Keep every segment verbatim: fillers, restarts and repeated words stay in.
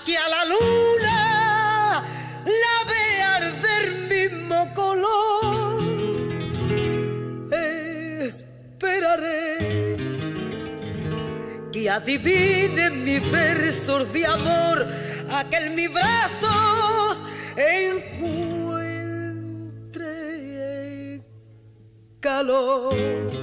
aquí a la luna la ve arder mismo color. Esperaré que adivinen mis versos de amor, aquel mis brazos encuentre calor.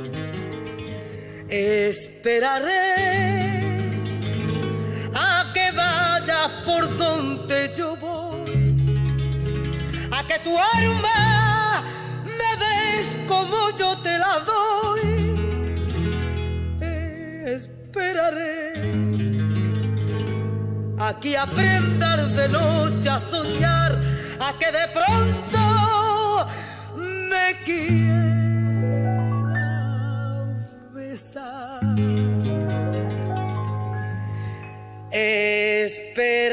Esperaré a que vayas por donde yo voy, a que tu alma me des como yo te la doy. Esperaré a que aprendas de noche a soñar, a que de pronto me quieras besar. Espera